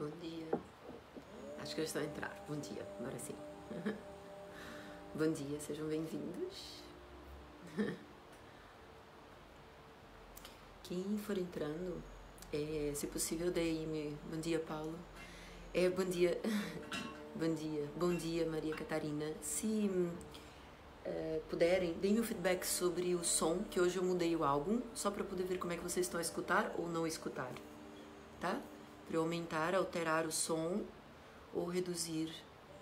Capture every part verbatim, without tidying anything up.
Bom dia. Acho que eles estão a entrar. Bom dia, agora sim. Bom dia, sejam bem-vindos. Quem for entrando, é, se possível, deem-me. Bom dia, Paulo. É, bom dia. Bom dia. Bom dia, Maria Catarina. Se uh, puderem, deem-me o feedback sobre o som, que hoje eu mudei o álbum, só para poder ver como é que vocês estão a escutar ou não escutar, tá? Para eu aumentar, alterar o som ou reduzir.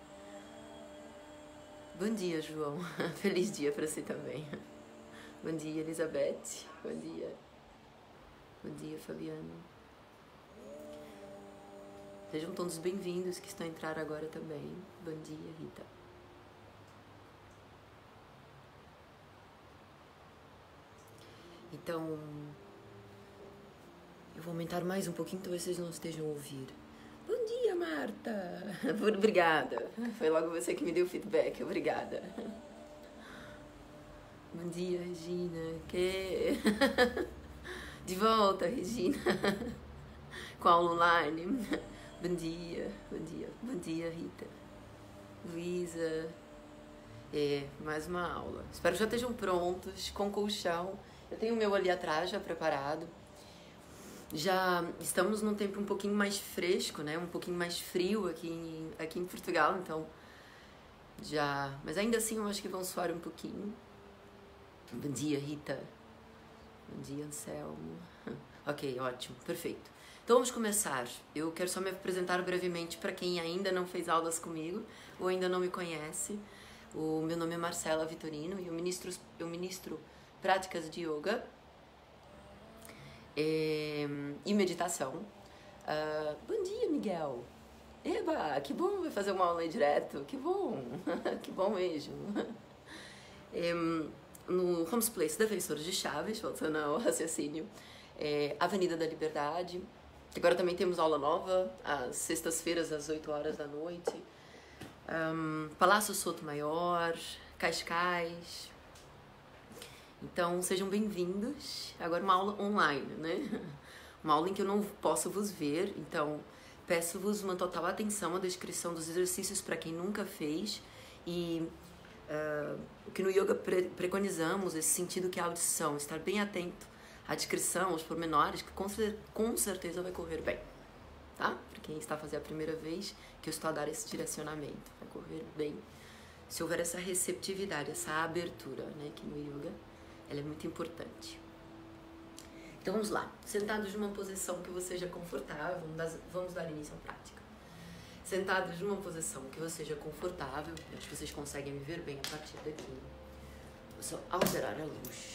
Bom dia, João. Feliz dia para você também. Bom dia, Elizabeth. Bom dia. Bom dia, Fabiano. Sejam todos bem-vindos que estão a entrar agora também. Bom dia, Rita. Então, eu vou aumentar mais um pouquinho, talvez vocês não estejam a ouvir. Bom dia, Marta. Obrigada. Foi logo você que me deu feedback. Obrigada. Bom dia, Regina. Que... De volta, Regina. Com a aula online. Bom dia, bom dia. Bom dia, Rita. Luísa. É, mais uma aula. Espero que já estejam prontos, com colchão. Eu tenho o meu ali atrás já preparado. Já estamos num tempo um pouquinho mais fresco, né? Um pouquinho mais frio aqui em, aqui em Portugal, então já... Mas ainda assim eu acho que vão suar um pouquinho. Bom dia, Rita. Bom dia, Anselmo. Ok, ótimo, perfeito. Então vamos começar. Eu quero só me apresentar brevemente para quem ainda não fez aulas comigo ou ainda não me conhece. O meu nome é Marcela Vitorino e eu ministro, eu ministro práticas de yoga e, e meditação. Uh, bom dia, Miguel. Eba, que bom vai fazer uma aula aí direto. Que bom, que bom mesmo. E, no Homes Place Defensores de Chaves, voltando ao raciocínio, é Avenida da Liberdade. Agora também temos aula nova, às sextas-feiras, às oito horas da noite. Um, Palácio Soto Maior, Cascais. Então, sejam bem-vindos. Agora uma aula online, né? Uma aula em que eu não posso vos ver. Então, peço-vos uma total atenção à descrição dos exercícios para quem nunca fez. E uh, o que no yoga pre preconizamos, esse sentido que é a audição, estar bem atento à descrição, aos pormenores, que com, com certeza vai correr bem, tá? Para quem está a fazer a primeira vez, que eu estou a dar esse direcionamento, vai correr bem. Se houver essa receptividade, essa abertura, né, que no yoga, ela é muito importante. Então vamos lá, sentados numa posição que você seja confortável, vamos dar, vamos dar início à prática. Sentados numa posição que você seja confortável, acho que vocês conseguem me ver bem a partir daqui. Vou só alterar a luz.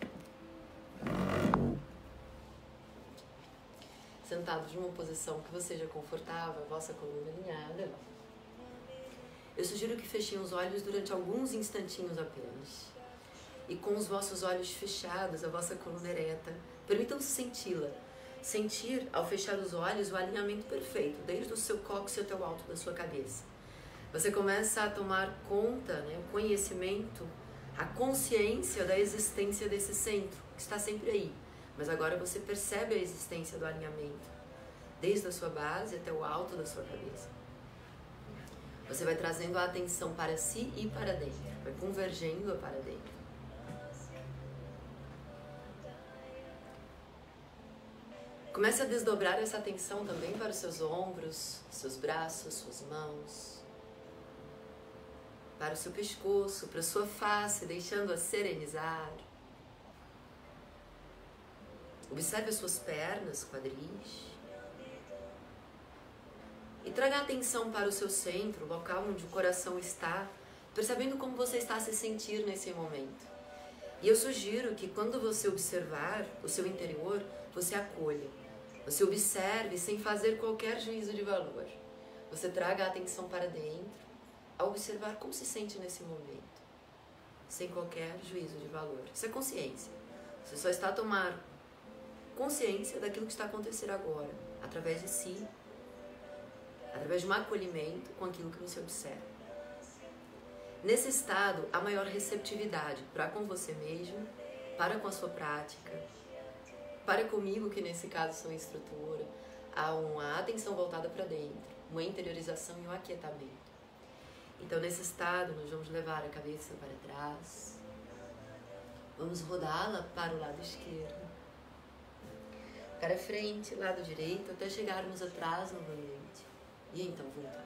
Sentados numa posição que você seja confortável, a vossa coluna alinhada. Eu sugiro que fechem os olhos durante alguns instantinhos apenas. E com os vossos olhos fechados, a vossa coluna ereta, permitam-se senti-la. Sentir, ao fechar os olhos, o alinhamento perfeito, desde o seu cóccix até o alto da sua cabeça. Você começa a tomar conta, né, o conhecimento, a consciência da existência desse centro, que está sempre aí. Mas agora você percebe a existência do alinhamento, desde a sua base até o alto da sua cabeça. Você vai trazendo a atenção para si e para dentro, vai convergendo para dentro. Comece a desdobrar essa atenção também para os seus ombros, seus braços, suas mãos, para o seu pescoço, para a sua face, deixando-a serenizar. Observe as suas pernas, quadris. E traga a atenção para o seu centro, o local onde o coração está, percebendo como você está a se sentir nesse momento. E eu sugiro que quando você observar o seu interior, você acolha. Você observe sem fazer qualquer juízo de valor. Você traga a atenção para dentro, a observar como se sente nesse momento, sem qualquer juízo de valor. Isso é consciência. Você só está a tomar consciência daquilo que está acontecendo agora, através de si, através de um acolhimento com aquilo que você observa. Nesse estado, há maior receptividade para com você mesmo, para com a sua prática, para comigo, que nesse caso sou instrutora, há uma atenção voltada para dentro, uma interiorização e um aquietamento. Então, nesse estado, nós vamos levar a cabeça para trás, vamos rodá-la para o lado esquerdo, para frente, lado direito, até chegarmos atrás novamente, e então voltar.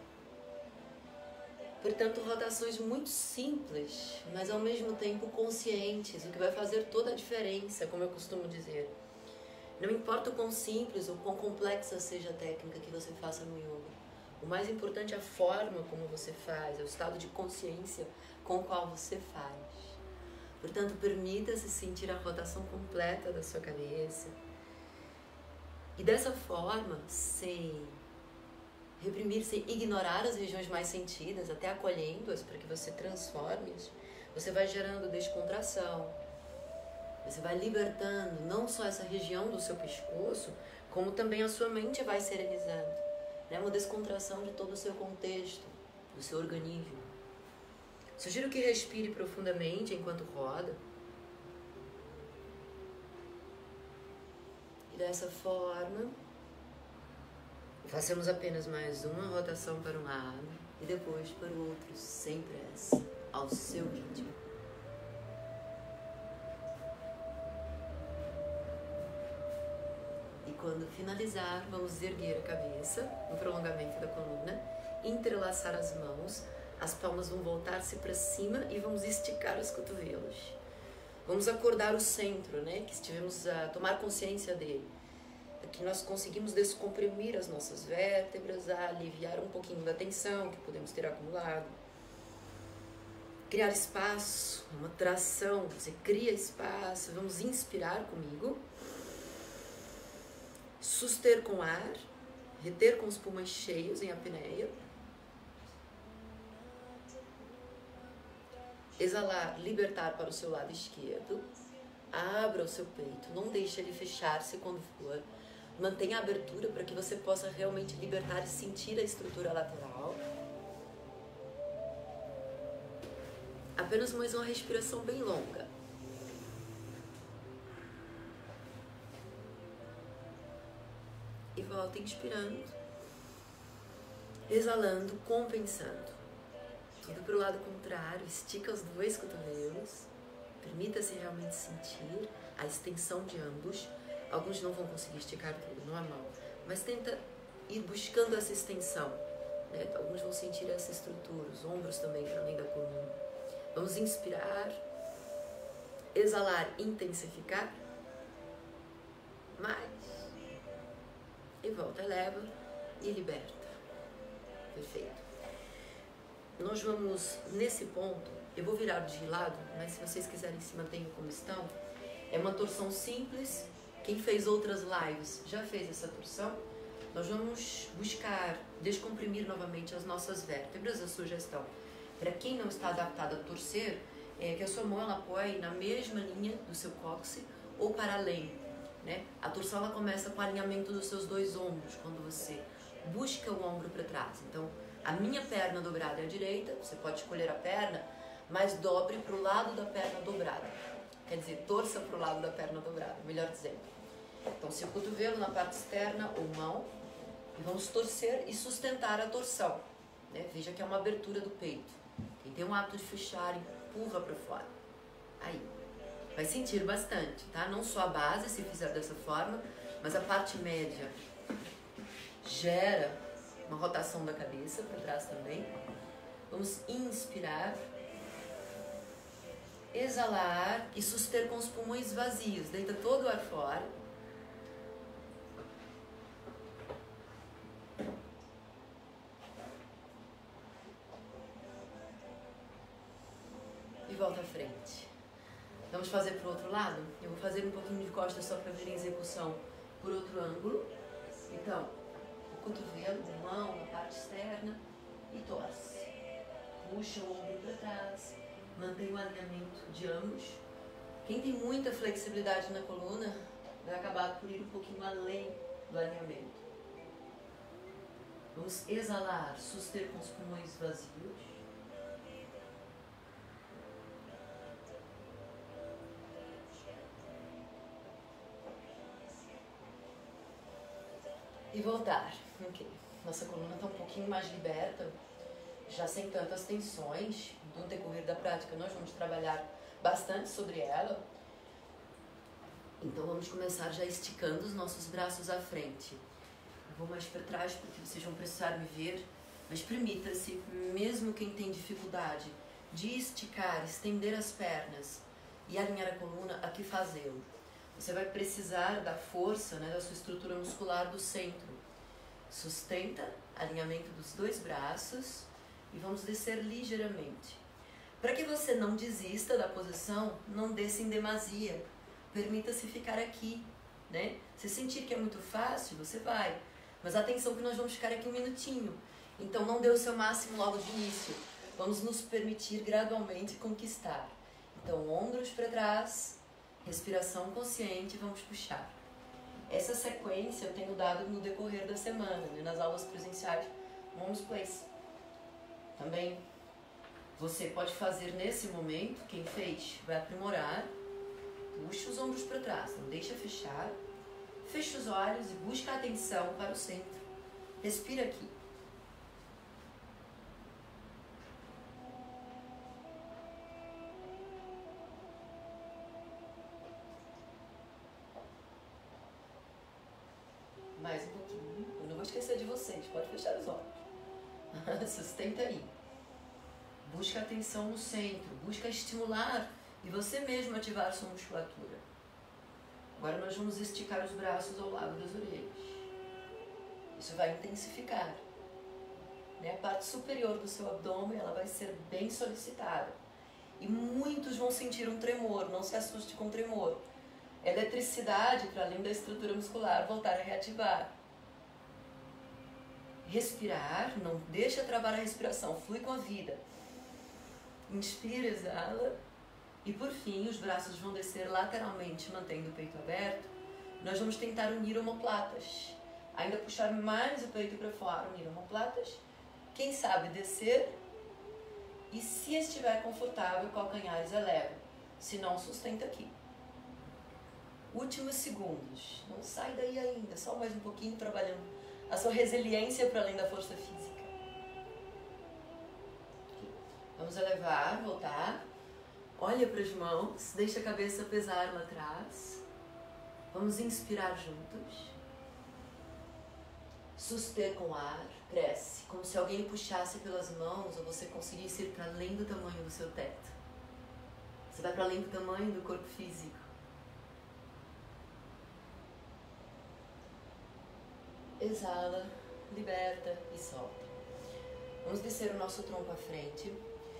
Portanto, rotações muito simples, mas ao mesmo tempo conscientes, o que vai fazer toda a diferença, como eu costumo dizer. Não importa o quão simples ou quão complexa seja a técnica que você faça no yoga. O mais importante é a forma como você faz, é o estado de consciência com o qual você faz. Portanto, permita-se sentir a rotação completa da sua cabeça. E dessa forma, sem reprimir, sem ignorar as regiões mais sentidas, até acolhendo-as para que você transforme-as, você vai gerando descontração. Você vai libertando não só essa região do seu pescoço, como também a sua mente vai serenizando. É uma descontração de todo o seu contexto, do seu organismo. Sugiro que respire profundamente enquanto roda. E dessa forma, façamos apenas mais uma rotação para um lado e depois para o outro, sem pressa, ao seu ritmo. E quando finalizar, vamos erguer a cabeça no prolongamento da coluna, entrelaçar as mãos, as palmas vão voltar-se para cima e vamos esticar os cotovelos. Vamos acordar o centro, né, que estivemos a tomar consciência dele. Que nós conseguimos descomprimir as nossas vértebras, a aliviar um pouquinho da tensão que podemos ter acumulado. Criar espaço, uma tração, você cria espaço, vamos inspirar comigo. Suster com ar, reter com os pulmões cheios em apneia. Exalar, libertar para o seu lado esquerdo. Abra o seu peito, não deixe ele fechar-se quando for. Mantenha a abertura para que você possa realmente libertar e sentir a estrutura lateral. Apenas mais uma respiração bem longa. E volta inspirando. Exalando, compensando. Tudo para o lado contrário, estica os dois cotovelos. Permita-se realmente sentir a extensão de ambos. Alguns não vão conseguir esticar tudo, normal. Mas tenta ir buscando essa extensão. Né? Alguns vão sentir essa estrutura, os ombros também, para além da coluna. Vamos inspirar. Exalar, intensificar. Mais. E volta, eleva e liberta. Perfeito. Nós vamos, nesse ponto, eu vou virar de lado, mas se vocês quiserem se mantenham como estão, é uma torção simples. Quem fez outras lives já fez essa torção. Nós vamos buscar descomprimir novamente as nossas vértebras. A sugestão, para quem não está adaptado a torcer, é que a sua mão ela apoie na mesma linha do seu cóccix ou para além. Né? A torção ela começa com o alinhamento dos seus dois ombros, quando você busca o ombro para trás. Então, a minha perna dobrada é a direita, você pode escolher a perna, mas dobre para o lado da perna dobrada. Quer dizer, torça para o lado da perna dobrada, melhor dizendo. Então, seu cotovelo na parte externa ou mão, e vamos torcer e sustentar a torção. Né? Veja que é uma abertura do peito. Quem tem um hábito de fechar, empurra para fora. Aí. Vai sentir bastante, tá? Não só a base, se fizer dessa forma, mas a parte média gera uma rotação da cabeça para trás também. Vamos inspirar, exalar e suster com os pulmões vazios. Deita todo o ar fora. E volta à frente. Vamos fazer para o outro lado? Eu vou fazer um pouquinho de costas só para ver a execução por outro ângulo. Então, o cotovelo, a mão na parte externa e torce. Puxa o ombro para trás, mantém o alinhamento de ambos. Quem tem muita flexibilidade na coluna vai acabar por ir um pouquinho além do alinhamento. Vamos exalar, suster com os pulmões vazios. E voltar. Ok. Nossa coluna está um pouquinho mais liberta, já sem tantas tensões. No decorrer da prática nós vamos trabalhar bastante sobre ela. Então vamos começar já esticando os nossos braços à frente. Eu vou mais para trás porque vocês vão precisar me ver, mas permita-se, mesmo quem tem dificuldade de esticar, estender as pernas e alinhar a coluna, aqui fazê-lo. Você vai precisar da força, né, da sua estrutura muscular do centro. Sustenta, alinhamento dos dois braços e vamos descer ligeiramente. Para que você não desista da posição, não desça em demasia. Permita-se ficar aqui, né? Se sentir que é muito fácil, você vai. Mas atenção que nós vamos ficar aqui um minutinho. Então não dê o seu máximo logo de início. Vamos nos permitir gradualmente conquistar. Então ombros para trás, respiração consciente, vamos puxar. Essa sequência eu tenho dado no decorrer da semana, né? Nas aulas presenciais, Moms Place. Também você pode fazer nesse momento, quem fez vai aprimorar. Puxa os ombros para trás, não deixa fechar. Fecha os olhos e busca a atenção para o centro. Respira aqui. Mais um pouquinho. Eu não vou esquecer de vocês, pode fechar os olhos. Sustenta aí. Busca a atenção no centro, busca estimular e você mesmo ativar sua musculatura. Agora nós vamos esticar os braços ao lado das orelhas. Isso vai intensificar. Né? A parte superior do seu abdômen ela vai ser bem solicitada. E muitos vão sentir um tremor, não se assuste com tremor. Eletricidade, para além da estrutura muscular, voltar a reativar. Respirar, não deixa travar a respiração, flui com a vida. Inspira, exala. E por fim, os braços vão descer lateralmente, mantendo o peito aberto. Nós vamos tentar unir omoplatas. Ainda puxar mais o peito para fora, unir omoplatas. Quem sabe descer. E se estiver confortável, calcanhares eleva. Se não, sustenta aqui. Últimos segundos. Não sai daí ainda, só mais um pouquinho trabalhando a sua resiliência para além da força física. Vamos elevar, voltar. Olha para as mãos, deixa a cabeça pesar lá atrás. Vamos inspirar juntos. Suster com o ar, cresce, como se alguém puxasse pelas mãos ou você conseguisse ir para além do tamanho do seu teto. Você vai para além do tamanho do corpo físico. Exala, liberta e solta. Vamos descer o nosso tronco à frente.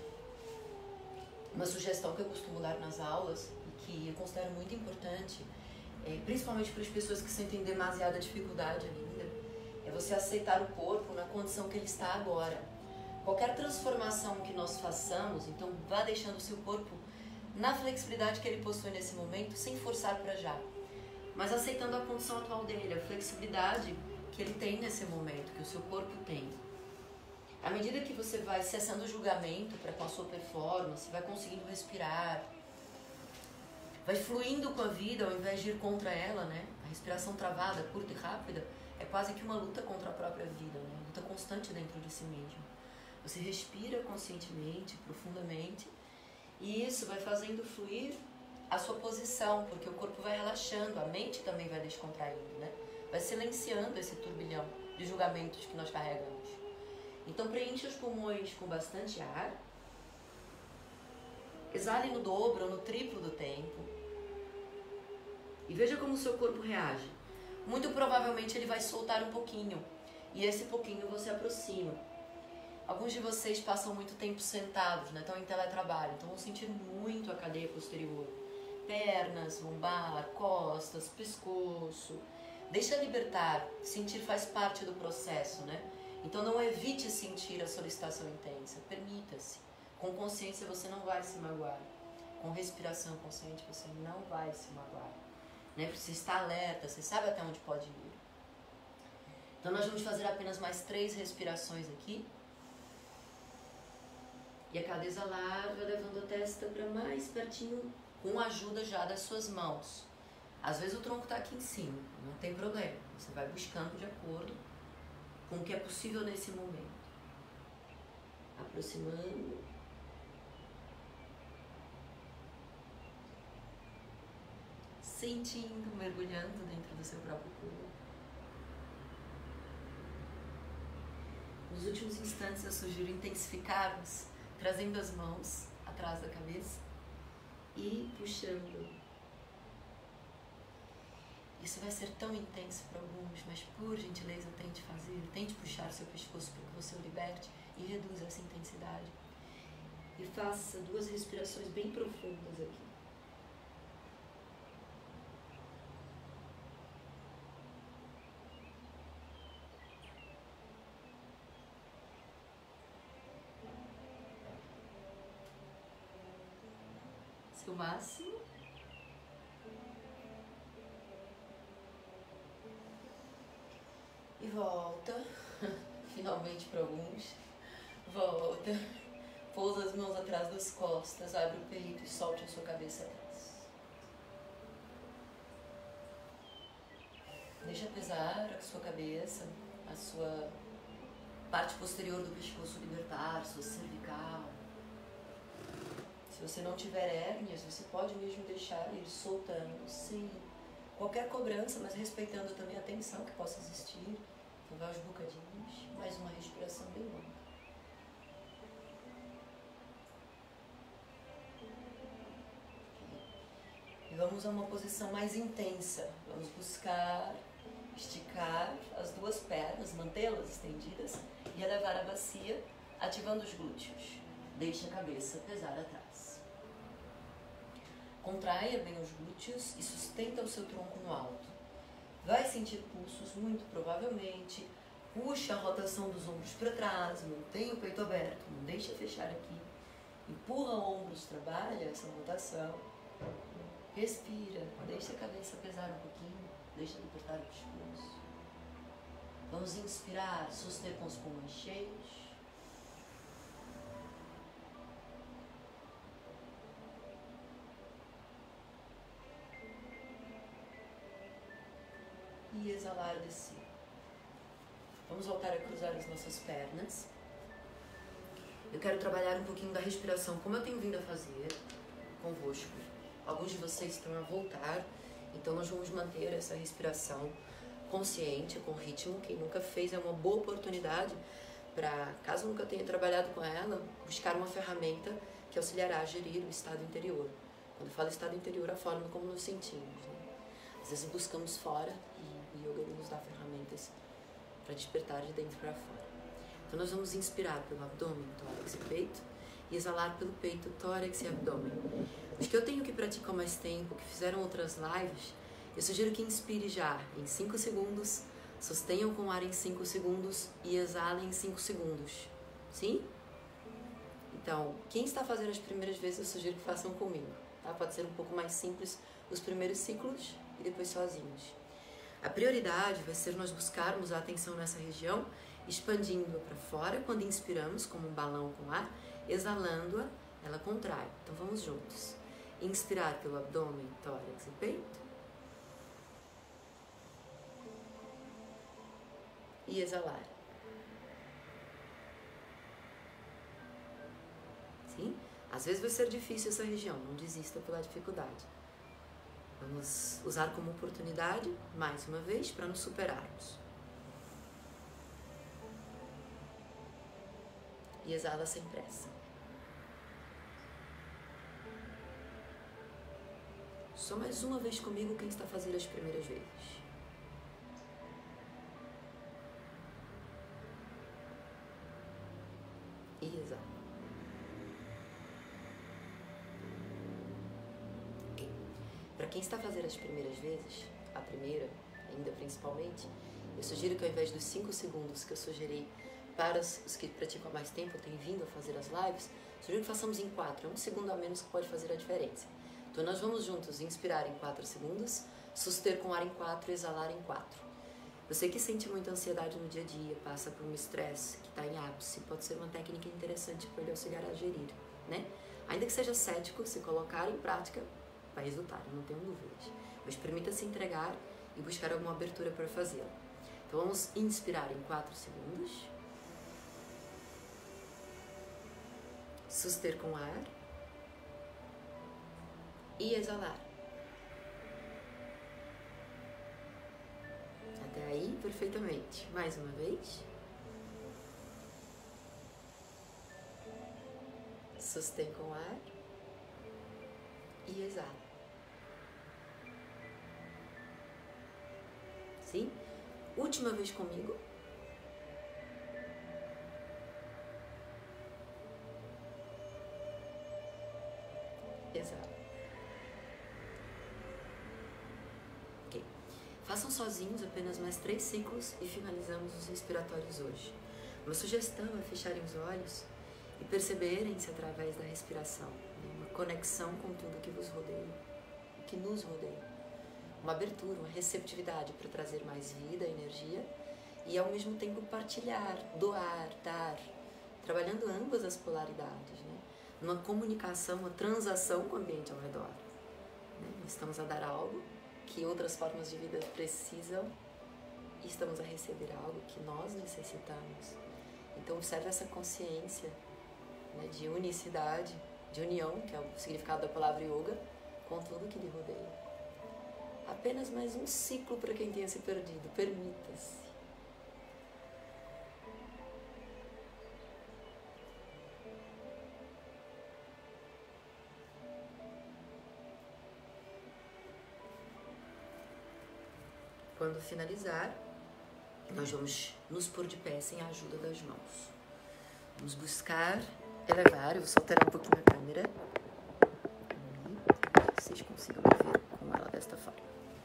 Uma sugestão que eu costumo dar nas aulas e que eu considero muito importante, é, principalmente para as pessoas que sentem demasiada dificuldade ainda, é você aceitar o corpo na condição que ele está agora. Qualquer transformação que nós façamos, então vá deixando o seu corpo na flexibilidade que ele possui nesse momento, sem forçar para já, mas aceitando a condição atual dele, a flexibilidade que ele tem nesse momento, que o seu corpo tem. À medida que você vai cessando o julgamento para com a sua performance, vai conseguindo respirar, vai fluindo com a vida ao invés de ir contra ela, né? A respiração travada, curta e rápida, é quase que uma luta contra a própria vida, né? Luta constante dentro de si mesmo. Você respira conscientemente, profundamente, e isso vai fazendo fluir a sua posição, porque o corpo vai relaxando, a mente também vai descontraindo, né? Vai silenciando esse turbilhão de julgamentos que nós carregamos. Então preencha os pulmões com bastante ar. Exale no dobro ou no triplo do tempo. E veja como o seu corpo reage. Muito provavelmente ele vai soltar um pouquinho. E esse pouquinho você aproxima. Alguns de vocês passam muito tempo sentados, né? Estão em teletrabalho. Então vão sentir muito a cadeia posterior. Pernas, lombar, costas, pescoço. Deixa libertar. Sentir faz parte do processo, né? Então não evite sentir a solicitação intensa, permita-se. Com consciência você não vai se magoar. Com respiração consciente você não vai se magoar. Né? Porque você está alerta, você sabe até onde pode ir. Então nós vamos fazer apenas mais três respirações aqui. E a cada exalar vai levando a testa para mais pertinho, com a ajuda já das suas mãos. Às vezes o tronco está aqui em cima, não tem problema. Você vai buscando de acordo com o que é possível nesse momento. Aproximando. Sentindo, mergulhando dentro do seu próprio corpo. Nos últimos instantes eu sugiro intensificarmos, trazendo as mãos atrás da cabeça e puxando. Isso vai ser tão intenso para alguns, mas por gentileza tente fazer, tente puxar seu pescoço para que você o liberte e reduza essa intensidade. E faça duas respirações bem profundas aqui. Seu máximo. E volta, finalmente para alguns, volta, pousa as mãos atrás das costas, abre o peito e solte a sua cabeça atrás. Deixa pesar a sua cabeça, a sua parte posterior do pescoço libertar, sua cervical. Se você não tiver hérnias, você pode mesmo deixar ele soltando, sem qualquer cobrança, mas respeitando também a tensão que possa existir. Então vai aos bocadinhos, mais uma respiração bem longa. E vamos a uma posição mais intensa. Vamos buscar esticar as duas pernas, mantê-las estendidas e elevar a bacia, ativando os glúteos. Deixe a cabeça pesar atrás. Contraia bem os glúteos e sustenta o seu tronco no alto. Vai sentir pulsos, muito provavelmente. Puxa a rotação dos ombros para trás, mantenha o peito aberto, não deixa fechar aqui. Empurra ombros, trabalha essa rotação. Respira, deixa a cabeça pesar um pouquinho, deixa de apertar o pescoço. Vamos inspirar, soster com os pulmões cheios. E exalar, descer. Vamos voltar a cruzar as nossas pernas. Eu quero trabalhar um pouquinho da respiração, como eu tenho vindo a fazer convosco. Alguns de vocês estão a voltar, então nós vamos manter essa respiração consciente, com ritmo. Quem nunca fez é uma boa oportunidade para, caso nunca tenha trabalhado com ela, buscar uma ferramenta que auxiliará a gerir o estado interior. Quando eu falo estado interior, a forma como nos sentimos, né? Às vezes buscamos fora e o yoga ele nos dá ferramentas para despertar de dentro para fora. Então nós vamos inspirar pelo abdômen, tórax e peito, e exalar pelo peito, tórax e abdômen. Os que eu tenho que praticar mais tempo, que fizeram outras lives, eu sugiro que inspire já em cinco segundos, sostenham com o ar em cinco segundos e exalem em cinco segundos. Sim? Então, quem está fazendo as primeiras vezes, eu sugiro que façam comigo. Tá? Pode ser um pouco mais simples os primeiros ciclos e depois sozinhos. A prioridade vai ser nós buscarmos a atenção nessa região, expandindo-a para fora quando inspiramos, como um balão com ar, exalando-a, ela contrai. Então vamos juntos. Inspirar pelo abdômen, tórax e peito. E exalar. Sim? Às vezes vai ser difícil essa região, não desista pela dificuldade. Vamos usar como oportunidade, mais uma vez, para nos superarmos. E exala sem pressa. Só mais uma vez comigo quem está fazendo as primeiras vezes. E exala. Para quem está fazendo as primeiras vezes, a primeira, ainda principalmente, eu sugiro que ao invés dos cinco segundos que eu sugeri para os que praticam há mais tempo, eu tenho vindo a fazer as lives, sugiro que façamos em quatro, é um segundo a menos que pode fazer a diferença. Então nós vamos juntos inspirar em quatro segundos, suster com ar em quatro e exalar em quatro. Você que sente muita ansiedade no dia a dia, passa por um estresse que está em ápice, pode ser uma técnica interessante para ele auxiliar a gerir, né? Ainda que seja cético, se colocar em prática, vai resultar, eu não tenho dúvidas. Mas permita-se entregar e buscar alguma abertura para fazê-lo. Então vamos inspirar em quatro segundos. Suster com ar. E exalar. Até aí, perfeitamente. Mais uma vez. Sustém com ar. E exala. Sim? Última vez comigo. Exala. Ok. Façam sozinhos apenas mais três ciclos e finalizamos os respiratórios hoje. Uma sugestão é fecharem os olhos e perceberem-se através da respiração, né? Uma conexão com tudo que vos rodeia, que nos rodeia. Uma abertura, uma receptividade para trazer mais vida, energia e ao mesmo tempo partilhar, doar, dar, trabalhando ambas as polaridades, né? Uma comunicação, uma transação com o ambiente ao redor, né? Estamos a dar algo que outras formas de vida precisam e estamos a receber algo que nós necessitamos. Então observe essa consciência, né, de unicidade, de união, que é o significado da palavra yoga, com tudo que lhe rodeia. Apenas mais um ciclo para quem tenha se perdido. Permita-se. Quando finalizar, nós vamos nos pôr de pé sem a ajuda das mãos. Vamos buscar elevar. Eu vou soltar um pouquinho a câmera. Vocês consigam ver com ela desta forma.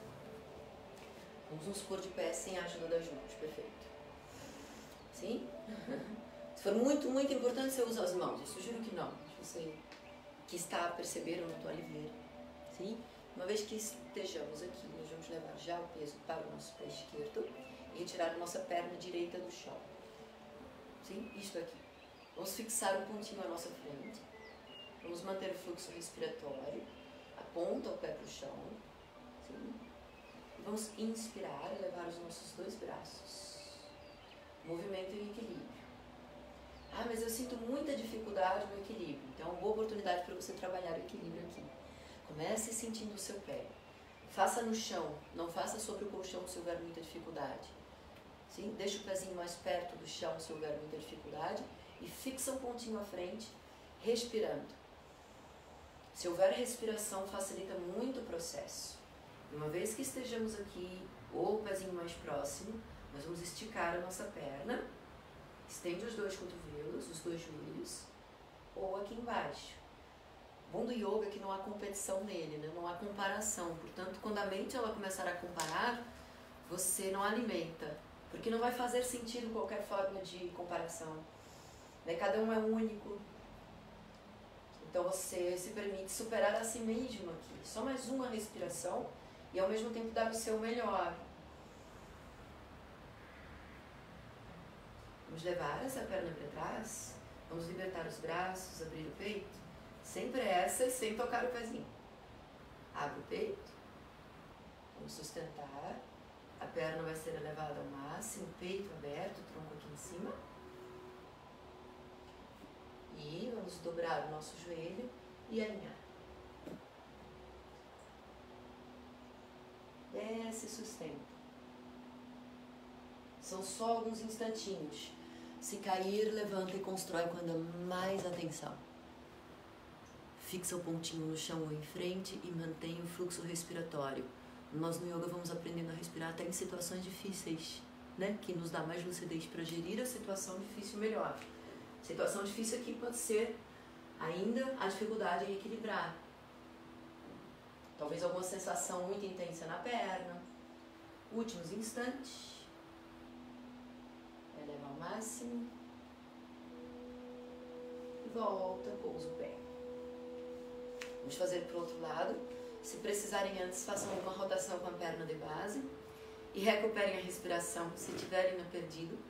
Vamos nos pôr de pé sem a ajuda das mãos. Perfeito. Sim? Se for muito, muito importante, você usa as mãos. Eu sugiro que não. Se você que está a perceber, eu não estou a lhe ver. Sim? Uma vez que estejamos aqui, nós vamos levar já o peso para o nosso pé esquerdo e retirar a nossa perna direita do chão. Sim? Isto aqui. Vamos fixar um pontinho à nossa frente. Vamos manter o fluxo respiratório. Aponta o pé para o chão. Sim? Vamos inspirar e levar os nossos dois braços. Movimento em equilíbrio. Ah, mas eu sinto muita dificuldade no equilíbrio. Então é uma boa oportunidade para você trabalhar o equilíbrio aqui. Comece sentindo o seu pé. Faça no chão, não faça sobre o colchão se houver muita dificuldade. Sim? Deixa o pezinho mais perto do chão se houver muita dificuldade e fixa um pontinho à frente, respirando. Se houver respiração, facilita muito o processo. E uma vez que estejamos aqui, ou o pezinho mais próximo, nós vamos esticar a nossa perna, estende os dois cotovelos, os dois joelhos, ou aqui embaixo. O bom do yoga é que não há competição nele, né? Não há comparação. Portanto, quando a mente ela começar a comparar, você não alimenta, porque não vai fazer sentido qualquer forma de comparação. Né? Cada um é único. Então você se permite superar a si mesmo aqui. Só mais uma respiração e ao mesmo tempo dar o seu melhor. Vamos levar essa perna para trás. Vamos libertar os braços, abrir o peito. Sem pressa e sem tocar o pezinho. Abre o peito. Vamos sustentar. A perna vai ser elevada ao máximo, peito aberto, tronco aqui em cima. E vamos dobrar o nosso joelho e alinhar. Desce e sustenta. São só alguns instantinhos. Se cair, levanta e constrói com ainda mais atenção. Fixa o pontinho no chão ou em frente e mantém o fluxo respiratório. Nós no yoga vamos aprendendo a respirar até em situações difíceis, né? Que nos dá mais lucidez para gerir a situação difícil melhor. Situação difícil aqui pode ser ainda a dificuldade em equilibrar. Talvez alguma sensação muito intensa na perna. Últimos instantes. Eleva ao máximo. E volta, pousa o pé. Vamos fazer para o outro lado. Se precisarem antes, façam uma rotação com a perna de base. E recuperem a respiração se tiverem perdido.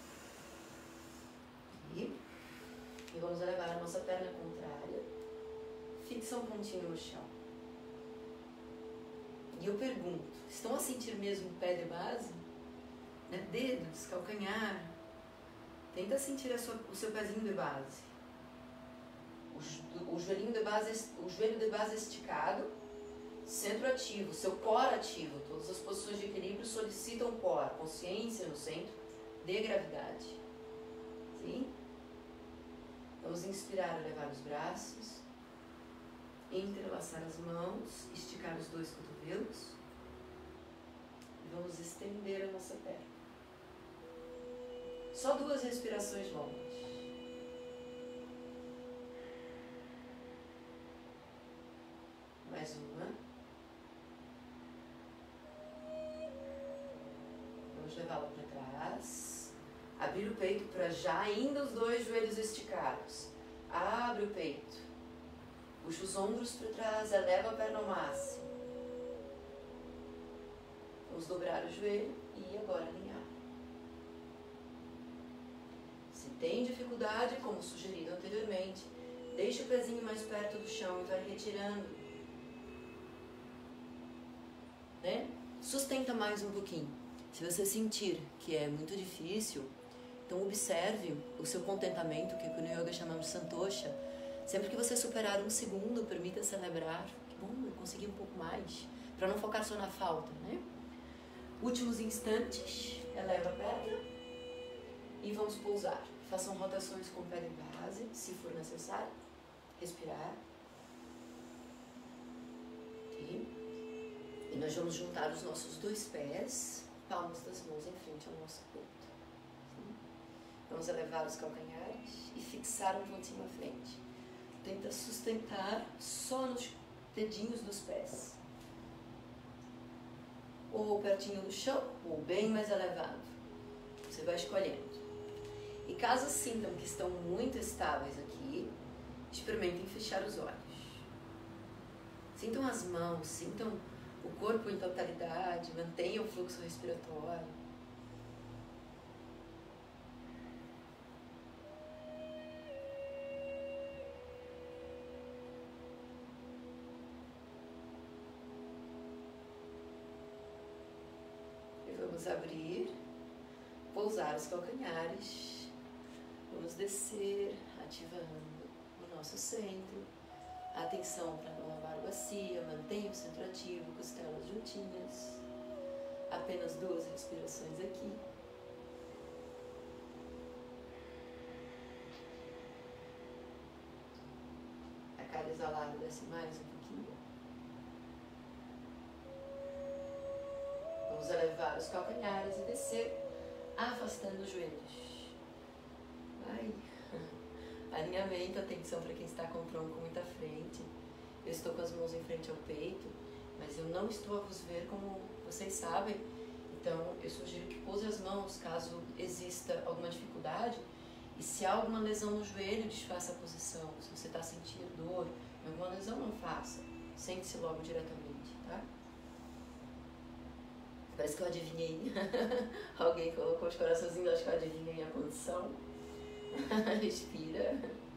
E, e vamos elevar a nossa perna contrária. Fixa um pontinho no chão. eu pergunto, estão a sentir mesmo o pé de base? Né? Dedos, calcanhar. Tenta sentir a sua, o seu pezinho de base. O, o, joelhinho de base, o joelho de base esticado, centro ativo, seu core ativo. Todas as posições de equilíbrio solicitam core, consciência no centro de gravidade. Sim? Vamos inspirar, elevar os braços, entrelaçar as mãos, esticar os dois cotovelos e vamos estender a nossa perna. Só duas respirações longas. Mais uma. Vamos levá-la para trás. Abrir o peito para já, ainda os dois joelhos esticados. Abre o peito. Puxa os ombros para trás, eleva a perna ao máximo. Vamos dobrar o joelho e agora alinhar. Se tem dificuldade, como sugerido anteriormente, deixe o pezinho mais perto do chão e vai retirando. Né? Sustenta mais um pouquinho. Se você sentir que é muito difícil, então observe o seu contentamento, que no yoga chamamos santosha. Sempre que você superar um segundo, permita celebrar. Que bom, eu consegui um pouco mais. Para não focar só na falta, né? Últimos instantes, eleva a perna e vamos pousar. Façam rotações com o pé de base, se for necessário. Respirar. Okay. E nós vamos juntar os nossos dois pés, palmas das mãos em frente ao nosso peito. Sim? Vamos elevar os calcanhares e fixar um pontinho à frente. Tenta sustentar só nos dedinhos dos pés. Ou pertinho do chão, ou bem mais elevado. Você vai escolhendo. E caso sintam que estão muito estáveis aqui, experimentem fechar os olhos. Sintam as mãos, sintam o corpo em totalidade, mantenham o fluxo respiratório. E vamos abrir, pousar os calcanhares. Vamos descer, ativando o nosso centro. Atenção para não lavar a bacia, mantenha o centro ativo, costelas juntinhas. Apenas duas respirações aqui. A cada exalada desce mais um pouquinho. Vamos elevar os calcanhares e descer, afastando os joelhos. Vai. Alinhamento, atenção para quem está com o tronco muito à frente. Eu estou com as mãos em frente ao peito, mas eu não estou a vos ver como vocês sabem. Então, eu sugiro que pouse as mãos caso exista alguma dificuldade. E se há alguma lesão no joelho, desfaça a posição. Se você está sentindo dor, alguma lesão, não faça. Sente-se logo diretamente, tá? Parece que eu adivinhei. Alguém colocou os coraçãozinhos, acho que eu adivinhei a condição. Respira.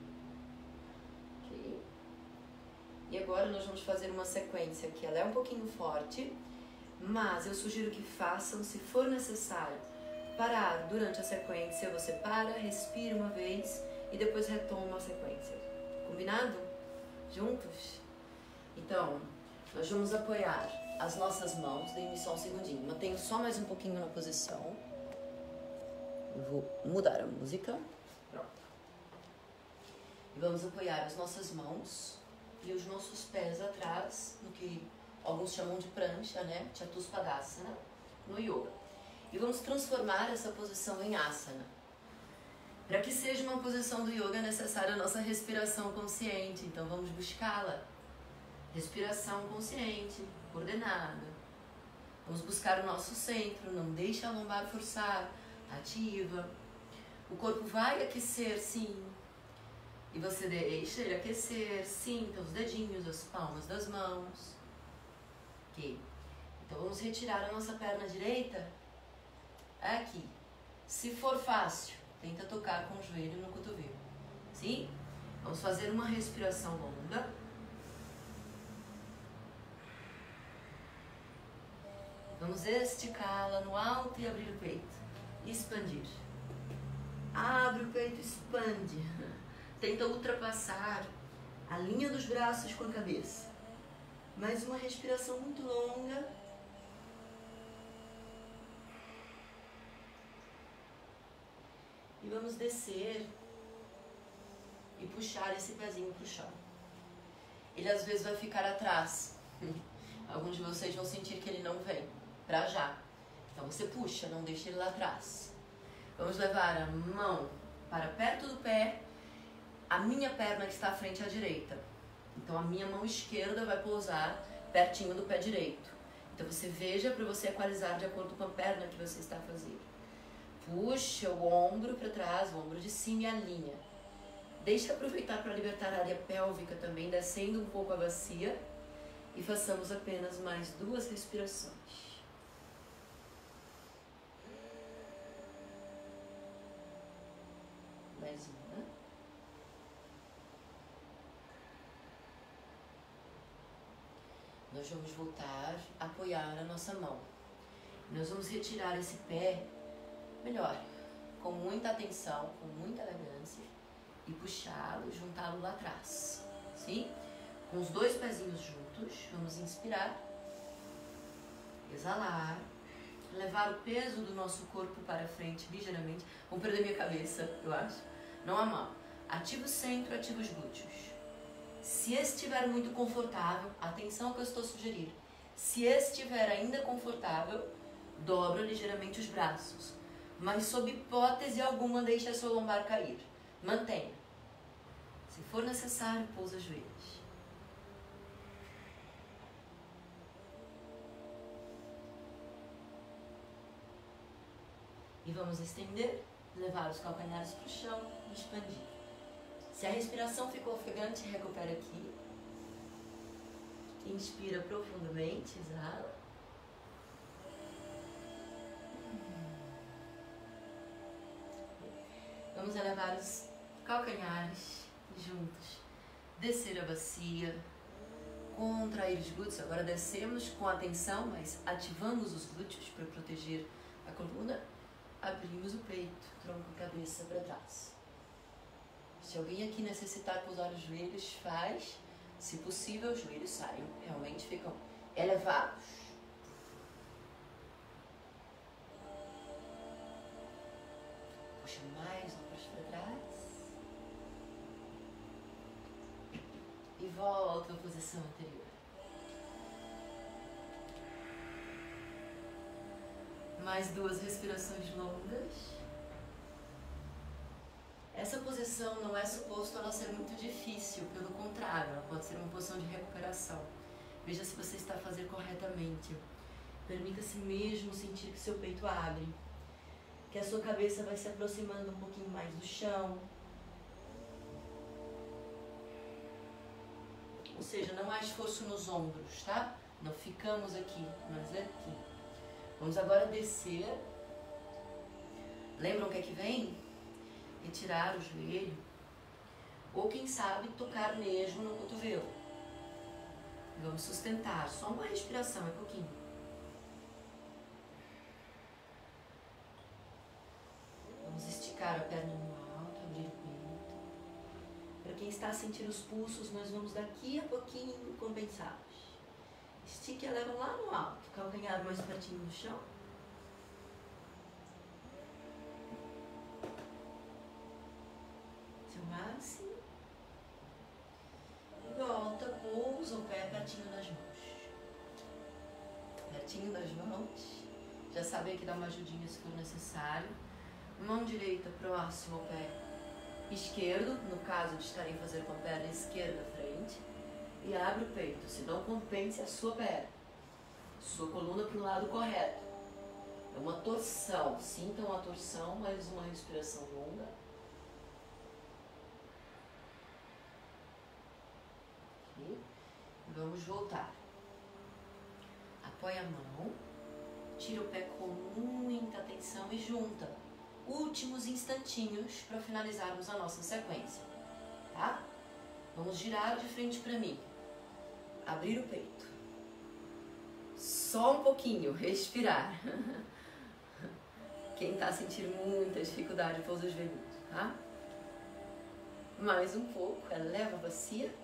Ok. E agora nós vamos fazer uma sequência que ela é um pouquinho forte, mas eu sugiro que façam, se for necessário, parar durante a sequência. Você para, respira uma vez e depois retoma a sequência. Combinado? Juntos? Então, nós vamos apoiar as nossas mãos. Dê-me só um segundinho. Mantenho só mais um pouquinho na posição. Eu vou mudar a música. Pronto. E vamos apoiar as nossas mãos e os nossos pés atrás, no que alguns chamam de prancha, né? Chatuspadasana, no yoga. E vamos transformar essa posição em asana. Para que seja uma posição do yoga é necessária a nossa respiração consciente, então vamos buscá-la. Respiração consciente, ordenada. Vamos buscar o nosso centro, não deixe a lombar forçar, ativa. O corpo vai aquecer, sim. E você deixa ele aquecer, sinta os dedinhos, as palmas das mãos. Ok. Então vamos retirar a nossa perna direita aqui. Se for fácil, tenta tocar com o joelho no cotovelo. Sim? Vamos fazer uma respiração longa. Vamos esticá-la no alto e abrir o peito. Expandir. Abre o peito, expande. Tenta ultrapassar a linha dos braços com a cabeça. Mais uma respiração muito longa. E vamos descer e puxar esse pezinho para o chão. Ele às vezes vai ficar atrás. Alguns de vocês vão sentir que ele não vem para já. Então você puxa, não deixe ele lá atrás. Vamos levar a mão para perto do pé. A minha perna que está à frente à direita. Então a minha mão esquerda vai pousar pertinho do pé direito. Então você veja para você equalizar de acordo com a perna que você está fazendo. Puxa o ombro para trás, o ombro de cima e alinha. Deixa aproveitar para libertar a área pélvica também, descendo um pouco a bacia. E façamos apenas mais duas respirações. Mais uma. Nós vamos voltar a apoiar a nossa mão. Nós vamos retirar esse pé, melhor, com muita atenção, com muita elegância, e puxá-lo, juntá-lo lá atrás. Sim? Com os dois pezinhos juntos, vamos inspirar, exalar, levar o peso do nosso corpo para frente ligeiramente. Vamos perder minha cabeça, eu acho. Não a mão. Ativa o centro, ativa os glúteos. Se estiver muito confortável, atenção ao que eu estou sugerindo. Se estiver ainda confortável, dobra ligeiramente os braços. Mas sob hipótese alguma, deixe a sua lombar cair. Mantenha. Se for necessário, pousa os joelhos. E vamos estender, levar os calcanhares para o chão e expandir. Se a respiração ficou ofegante, recupera aqui. Inspira profundamente, exala. Vamos elevar os calcanhares juntos. Descer a bacia. Contrair os glúteos. Agora descemos com atenção, mas ativamos os glúteos para proteger a coluna. Abrimos o peito, tronco e cabeça para trás. Se alguém aqui necessitar pousar os joelhos, faz. Se possível, os joelhos saiam, realmente ficam elevados. Puxa mais ombros para trás. E volta à posição anterior. Mais duas respirações longas. Essa posição não é suposto ela ser muito difícil, pelo contrário, ela pode ser uma posição de recuperação. Veja se você está fazendo corretamente. Permita-se mesmo sentir que seu peito abre, que a sua cabeça vai se aproximando um pouquinho mais do chão. Ou seja, não há esforço nos ombros, tá? Não ficamos aqui, mas é aqui. Vamos agora descer. Lembram o que é que vem? Retirar o joelho. Ou quem sabe tocar mesmo no cotovelo. Vamos sustentar. Só uma respiração, é pouquinho. Vamos esticar a perna no alto, abrir o peito. Para quem está a sentir os pulsos, nós vamos daqui a pouquinho compensá-los. Estique e leva lá no alto, calcanhar mais pertinho do chão. Seu máximo. E volta, pousa o pé pertinho das mãos. Pertinho das mãos. Já sabe que dá uma ajudinha se for necessário. Mão direita próximo ao pé esquerdo, no caso de estarem fazendo com a perna esquerda à frente. E abre o peito, se não compense a sua perna, sua coluna para o lado correto. É uma torção, sintam a torção, mais uma respiração longa. E vamos voltar. Apoia a mão, tira o pé com muita atenção e junta. Últimos instantinhos para finalizarmos a nossa sequência, tá? Vamos girar de frente para mim. Abrir o peito. Só um pouquinho, respirar. Quem tá sentindo muita dificuldade, pousa os joelhos, tá? Mais um pouco, eleva a bacia.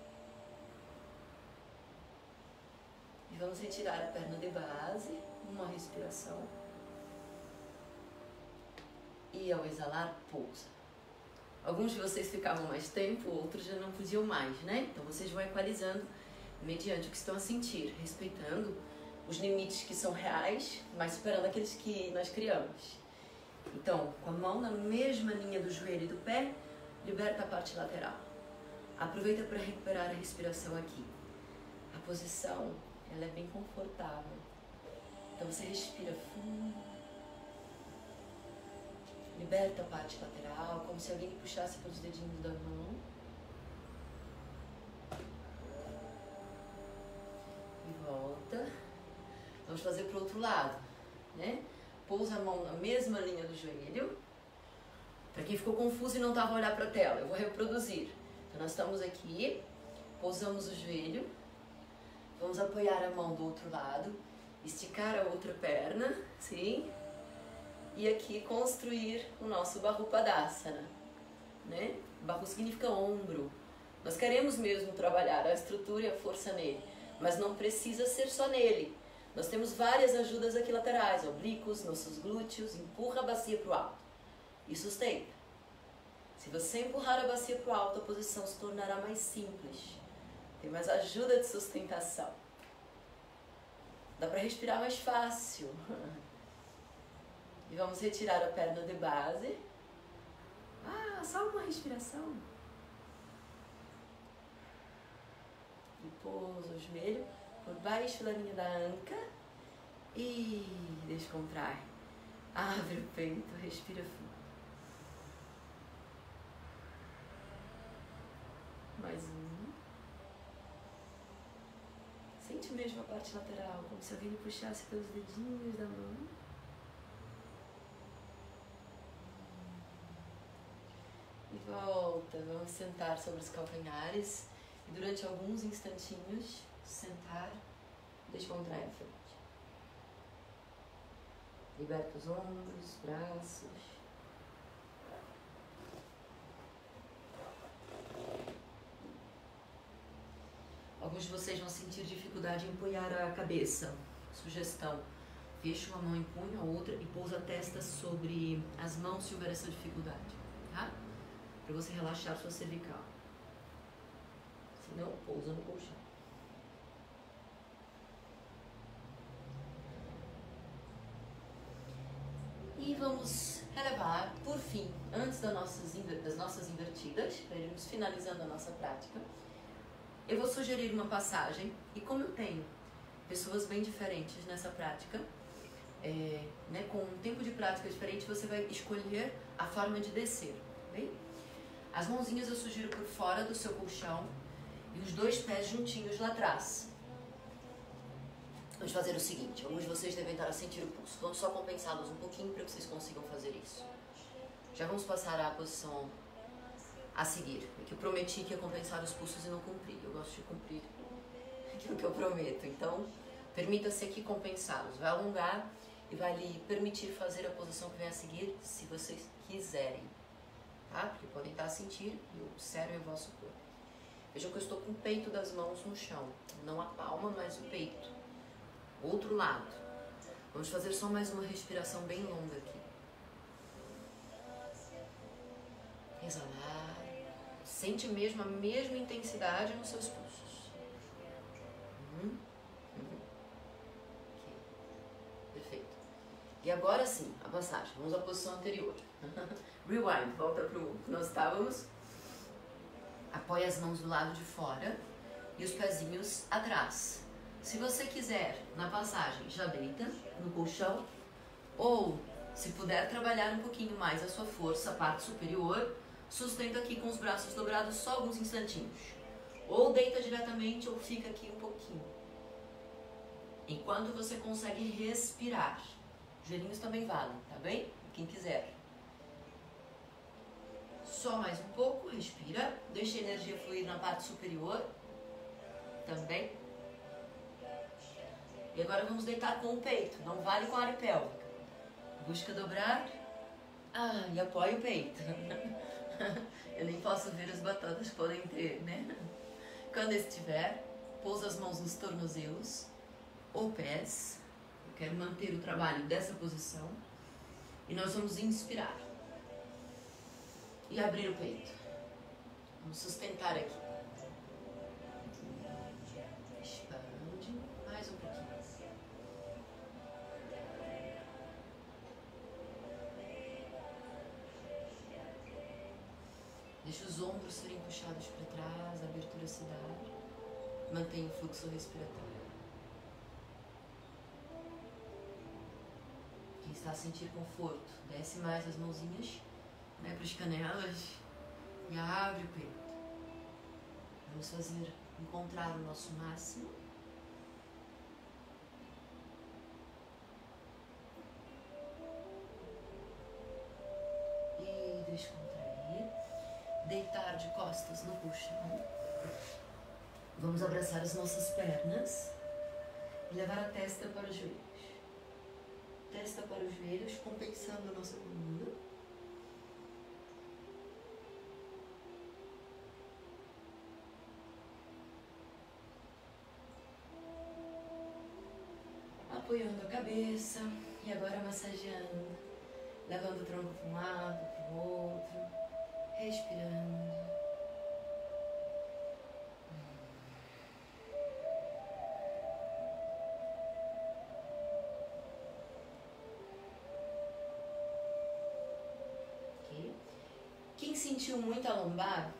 E vamos retirar a perna de base, uma respiração. E ao exalar, pousa. Alguns de vocês ficavam mais tempo, outros já não podiam mais, né? Então vocês vão equalizando mediante o que estão a sentir, respeitando os limites que são reais, mas superando aqueles que nós criamos. Então, com a mão na mesma linha do joelho e do pé, liberta a parte lateral. Aproveita para recuperar a respiração aqui. A posição, ela é bem confortável. Então você respira fundo. Liberta a parte lateral, como se alguém puxasse pelos dedinhos da mão. E volta. Vamos fazer para o outro lado, né? Pousa a mão na mesma linha do joelho. Para quem ficou confuso e não estava a olhar para a tela, eu vou reproduzir. Então nós estamos aqui, pousamos o joelho. Vamos apoiar a mão do outro lado, esticar a outra perna, sim? E aqui construir o nosso Bahu Padasana, né? Bahu significa ombro. Nós queremos mesmo trabalhar a estrutura e a força nele, mas não precisa ser só nele. Nós temos várias ajudas aqui laterais, oblíquos, nossos glúteos, empurra a bacia para o alto e sustenta. Se você empurrar a bacia para o alto, a posição se tornará mais simples. Tem mais ajuda de sustentação. Dá para respirar mais fácil. E vamos retirar a perna de base. Ah, só uma respiração. E pousa o joelho por baixo da linha da anca. E descontrai. Abre o peito, respira fundo. Mais um. Sente mesmo a parte lateral, como se alguém lhe puxasse pelos dedinhos da mão. E volta, vamos sentar sobre os calcanhares e durante alguns instantinhos sentar, descontrair a frente. Liberta os ombros, braços. Alguns de vocês vão sentir dificuldade em empunhar a cabeça. Sugestão: fecha uma mão em punho, a outra e pousa a testa sobre as mãos se houver essa dificuldade, tá? Para você relaxar sua cervical. Se não, pousa no colchão. E vamos relevar, por fim, antes das nossas, das nossas invertidas, para irmos finalizando a nossa prática, eu vou sugerir uma passagem, e como eu tenho pessoas bem diferentes nessa prática, é, né, com um tempo de prática diferente, você vai escolher a forma de descer, bem? As mãozinhas eu sugiro por fora do seu colchão e os dois pés juntinhos lá atrás. Vamos fazer o seguinte, alguns de vocês devem estar a sentir o pulso. Vamos só compensá-los um pouquinho para que vocês consigam fazer isso. Já vamos passar à posição a seguir. É que eu prometi que ia compensar os pulsos e não cumpri. Eu gosto de cumprir aquilo que eu prometo. Então, permita-se aqui compensá-los. Vai alongar e vai lhe permitir fazer a posição que vem a seguir, se vocês quiserem. Tá? Porque podem estar a sentir e eu observo o vosso corpo. Vejam que eu estou com o peito das mãos no chão. Não a palma, mas o peito. Outro lado. Vamos fazer só mais uma respiração bem longa aqui. Exalar. Sente mesmo a mesma intensidade nos seus pulsos. Uhum. Uhum. Okay. Perfeito. E agora sim, a passagem. Vamos à posição anterior. Rewind. Volta para o que nós estávamos. Apoia as mãos do lado de fora e os pezinhos atrás. Se você quiser, na passagem, já deita no colchão, ou se puder trabalhar um pouquinho mais a sua força, a parte superior, sustenta aqui com os braços dobrados só alguns instantinhos. Ou deita diretamente ou fica aqui um pouquinho. Enquanto você consegue respirar. Joelhinhos também valem, tá bem? Quem quiser. Só mais um pouco, respira. Deixa a energia fluir na parte superior. Também. E agora vamos deitar com o peito, não vale com a área pélvica. Busca dobrar. Ah, e apoia o peito. Eu nem posso ver as batatas que podem ter, né? Quando estiver, pousa as mãos nos tornozelos ou pés. Eu quero manter o trabalho dessa posição. E nós vamos inspirar. E abrir o peito. Vamos sustentar aqui. Expande. Mais um pouquinho. Deixa os ombros serem puxados para trás, a abertura se dá. Mantenha o fluxo respiratório. Quem está a sentir conforto, desce mais as mãozinhas, né, para as canelas e abre o peito. Vamos fazer, encontrar o nosso máximo. E descontrair. Deitar de costas no puxão. Vamos abraçar as nossas pernas e levar a testa para os joelhos. Testa para os joelhos, compensando a nossa coluna. Apoiando a cabeça e agora massageando, levando o tronco para um lado, para o outro, respirando. Okay. Quem sentiu muita lombar,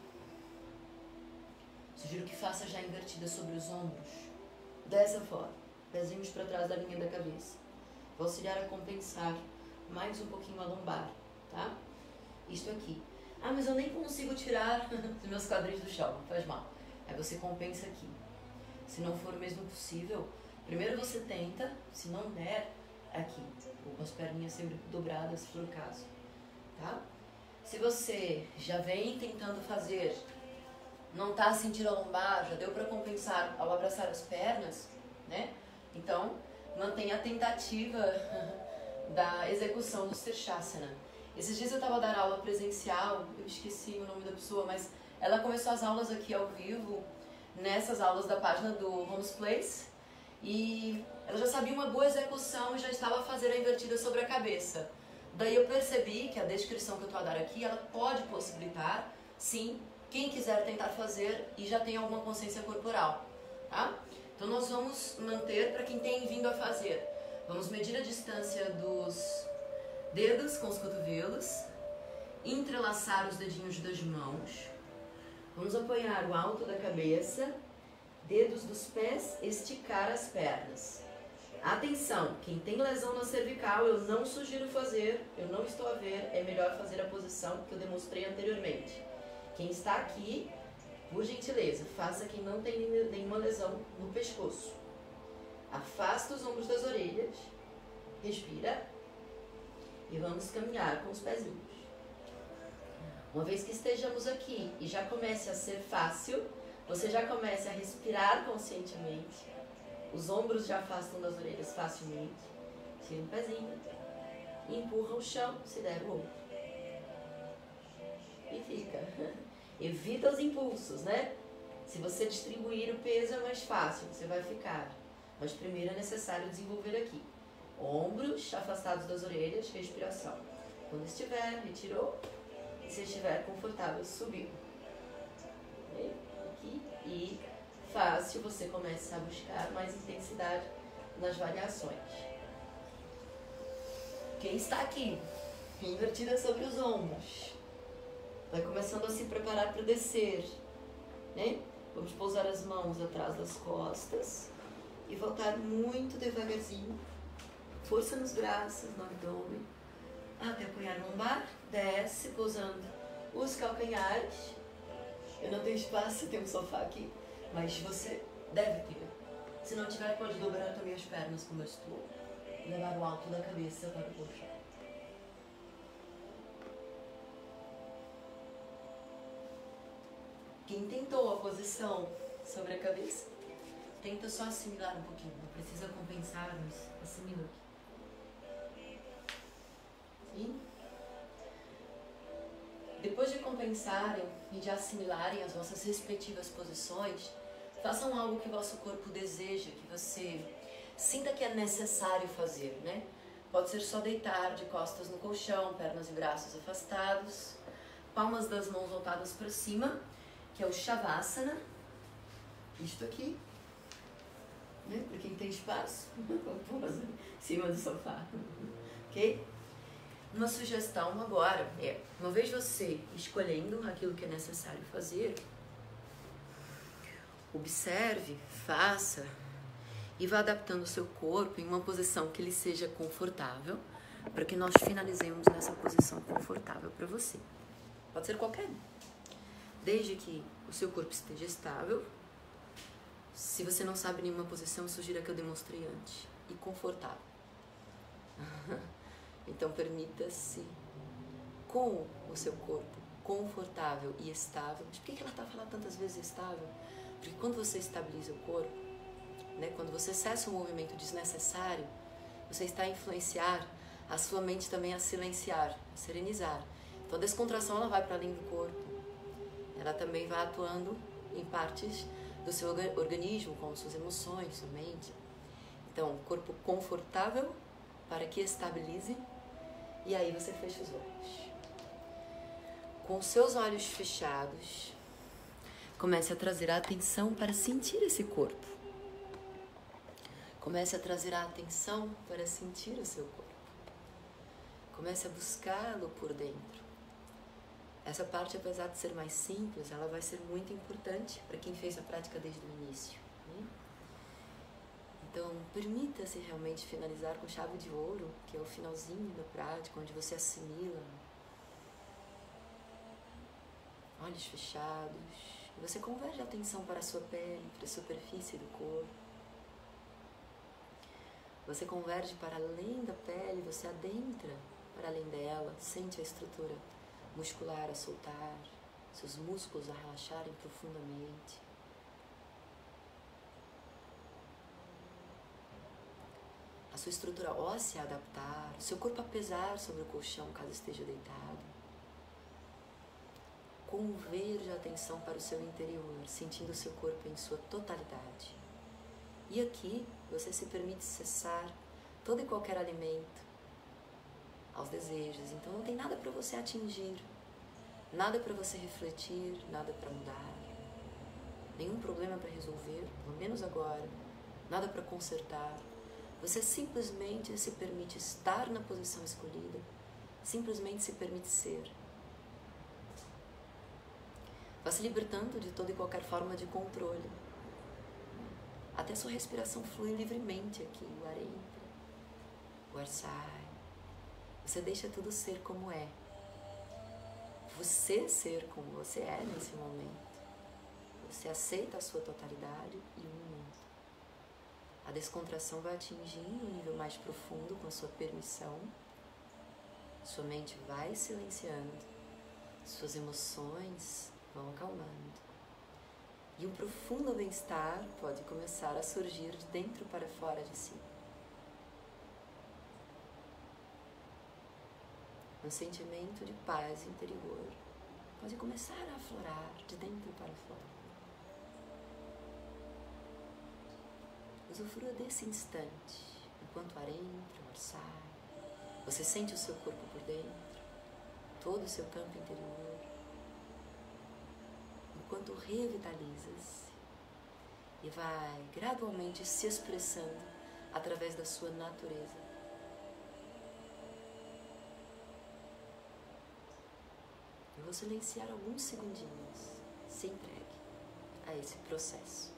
sugiro que faça já invertida sobre os ombros, dessa forma. Pezinhos para trás da linha da cabeça. Vou auxiliar a compensar mais um pouquinho a lombar, tá? Isto aqui. Ah, mas eu nem consigo tirar os meus quadris do chão. Não faz mal. Aí você compensa aqui. Se não for mesmo possível, primeiro você tenta, se não der, aqui. Ou com as perninhas sempre dobradas, se for o caso, tá? Se você já vem tentando fazer, não tá sentindo a lombar, já deu para compensar ao abraçar as pernas, né? Então, mantenha a tentativa da execução do Sirshasana. Esses dias eu estava dando aula presencial, eu esqueci o nome da pessoa, mas ela começou as aulas aqui ao vivo, nessas aulas da página do Homes Place, e ela já sabia uma boa execução e já estava a fazer a invertida sobre a cabeça. Daí eu percebi que a descrição que eu estou a dar aqui, ela pode possibilitar, sim, quem quiser tentar fazer e já tem alguma consciência corporal, tá? Então nós vamos manter para quem tem vindo a fazer. Vamos medir a distância dos dedos com os cotovelos, entrelaçar os dedinhos das mãos. Vamos apoiar o alto da cabeça, dedos dos pés, esticar as pernas. Atenção, quem tem lesão na cervical, eu não sugiro fazer, eu não estou a ver, é melhor fazer a posição que eu demonstrei anteriormente. Quem está aqui, por gentileza, faça quem não tem nenhuma lesão no pescoço. Afasta os ombros das orelhas, respira e vamos caminhar com os pezinhos. Uma vez que estejamos aqui e já comece a ser fácil, você já comece a respirar conscientemente, os ombros já afastam das orelhas facilmente, tira um pezinho, empurra o chão, se der o outro. E fica. Evita os impulsos, né? Se você distribuir o peso é mais fácil, você vai ficar. Mas primeiro é necessário desenvolver aqui. Ombros afastados das orelhas, respiração. Quando estiver, retirou. E se estiver confortável, subiu. Aqui. E fácil, você começa a buscar mais intensidade nas variações. Quem está aqui, invertida sobre os ombros, vai começando a se preparar para descer, né? Vamos pousar as mãos atrás das costas e voltar muito devagarzinho. Força nos braços, no abdômen, até apoiar no lombar. Desce, pousando os calcanhares. Eu não tenho espaço, tem um sofá aqui, mas você deve ter. Se não tiver, pode dobrar também as pernas como eu estou. Levar o alto da cabeça para o colchão. Quem tentou a posição sobre a cabeça, Tenta só assimilar um pouquinho, não precisa compensar, mas assimila aqui. Sim? Depois de compensarem e de assimilarem as vossas respectivas posições, façam algo que vosso corpo deseja, que você sinta que é necessário fazer, né? Pode ser só deitar de costas no colchão, pernas e braços afastados, palmas das mãos voltadas para cima, que é o Shavasana. Isto aqui, né? Para quem tem espaço, em cima do sofá, ok? Uma sugestão agora é, uma vez você escolhendo aquilo que é necessário fazer, observe, faça e vá adaptando o seu corpo em uma posição que ele seja confortável, para que nós finalizemos nessa posição confortável para você. Pode ser qualquer um. Desde que o seu corpo esteja estável. Se você não sabe nenhuma posição, eu sugiro a que eu demonstrei antes. E confortável. Então permita-se, com o seu corpo confortável e estável. Por que ela está falando tantas vezes estável? Porque quando você estabiliza o corpo, né, quando você cessa um movimento desnecessário, você está a influenciar a sua mente também a silenciar, a serenizar. Então a descontração ela vai para além do corpo. Ela também vai atuando em partes do seu organismo, como suas emoções, sua mente. Então, corpo confortável para que estabilize. E aí você fecha os olhos. Com os seus olhos fechados, comece a trazer a atenção para sentir esse corpo. Comece a trazer a atenção para sentir o seu corpo. Comece a buscá-lo por dentro. Essa parte, apesar de ser mais simples, ela vai ser muito importante para quem fez a prática desde o início. Né? Então, permita-se realmente finalizar com chave de ouro, que é o finalzinho da prática, onde você assimila. Olhos fechados. E você converge a atenção para a sua pele, para a superfície do corpo. Você converge para além da pele, você adentra para além dela, sente a estrutura muscular a soltar, seus músculos a relaxarem profundamente. A sua estrutura óssea a adaptar, o seu corpo a pesar sobre o colchão caso esteja deitado. Converja a atenção para o seu interior, sentindo o seu corpo em sua totalidade. E aqui você se permite cessar todo e qualquer alimento aos desejos. Então não tem nada para você atingir, nada para você refletir, nada para mudar, nenhum problema para resolver, pelo menos agora, nada para consertar. Você simplesmente se permite estar na posição escolhida, simplesmente se permite ser. Vá se libertando de toda e qualquer forma de controle. Até sua respiração flui livremente aqui, o ar entra, o ar sai. Você deixa tudo ser como é. Você ser como você é nesse momento. Você aceita a sua totalidade e o momento. A descontração vai atingindo um nível mais profundo com a sua permissão. Sua mente vai silenciando. Suas emoções vão acalmando. E um profundo bem-estar pode começar a surgir de dentro para fora de si. Um sentimento de paz interior pode começar a aflorar de dentro para fora. Usufrua desse instante, enquanto o ar entra, o ar sai. Você sente o seu corpo por dentro, todo o seu campo interior. Enquanto revitaliza-se e vai gradualmente se expressando através da sua natureza. Eu vou silenciar alguns segundinhos. Se entregue a esse processo.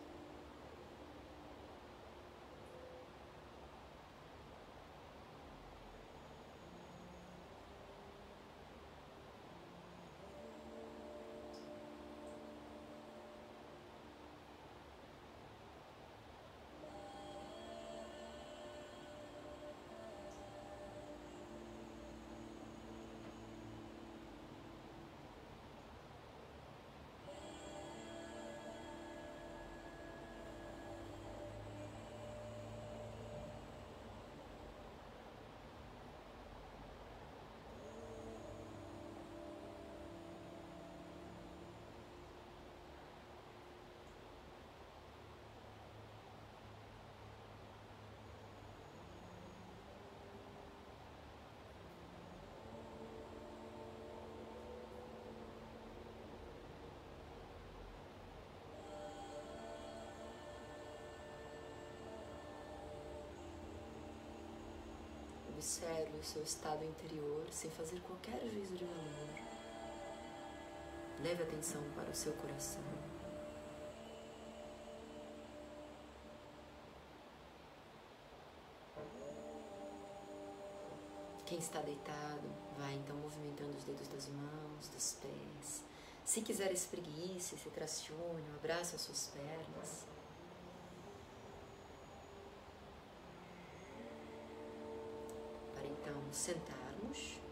observe o seu estado interior sem fazer qualquer juízo de valor. Leve atenção para o seu coração. Quem está deitado, vai então movimentando os dedos das mãos, dos pés. Se quiser espreguice, se tracione, abraça as suas pernas. Para então sentarmos.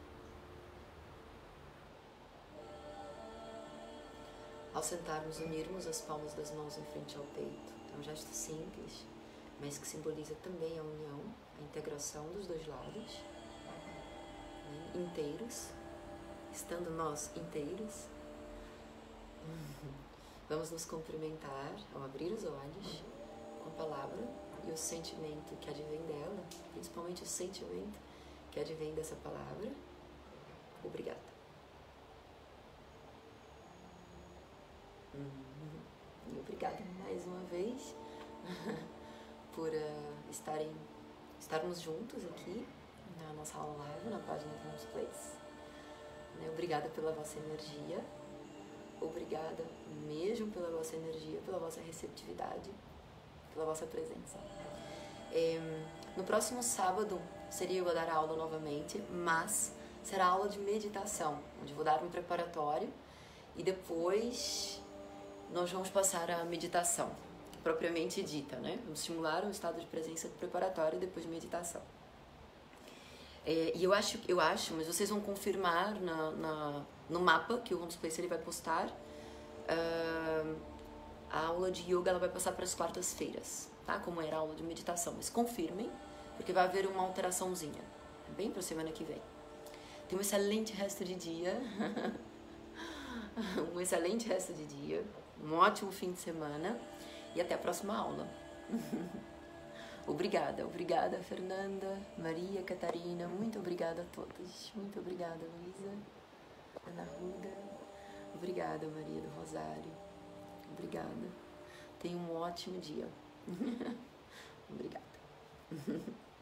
Ao sentarmos, unirmos as palmas das mãos em frente ao peito. É um gesto simples, mas que simboliza também a união, a integração dos dois lados, né? Inteiros, estando nós inteiros. Vamos nos cumprimentar ao abrir os olhos com a palavra e o sentimento que advém dela, principalmente o sentimento que advém dessa palavra. Obrigada. E obrigada mais uma vez por uh, estarem, estarmos juntos aqui na nossa aula live, na página do Homes Place. Né? Obrigada pela vossa energia. Obrigada mesmo pela vossa energia, pela vossa receptividade, pela vossa presença. É, no próximo sábado seria eu a dar a aula novamente, mas será aula de meditação, onde vou dar um preparatório e depois nós vamos passar a meditação, propriamente dita, né? Vamos estimular um estado de presença preparatório e depois meditação. É, e eu acho, eu acho, mas vocês vão confirmar na, na, no mapa que o Home Space ele vai postar. Uh, a aula de yoga ela vai passar para as quartas-feiras, tá? Como era a aula de meditação. Mas confirmem, porque vai haver uma alteraçãozinha. Bem para a semana que vem. Tenha um excelente resto de dia. um excelente resto de dia. Um ótimo fim de semana. E até a próxima aula. Obrigada, obrigada Fernanda, Maria, Catarina, muito obrigada a todos. Muito obrigada, Luísa, Ana Ruda, obrigada, Maria do Rosário, obrigada. Tenha um ótimo dia. Obrigada.